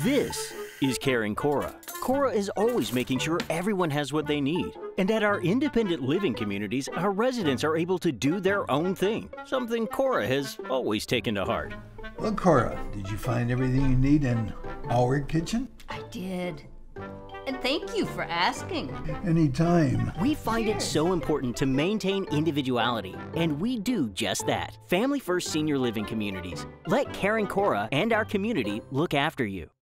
This is Caring Cora. Cora is always making sure everyone has what they need. And at our independent living communities, our residents are able to do their own thing, something Cora has always taken to heart. Well, Cora, did you find everything you need in our kitchen? I did. And thank you for asking. Anytime. We find it so important to maintain individuality, and we do just that. Family First Senior Living Communities. Let Caring Cora and our community look after you.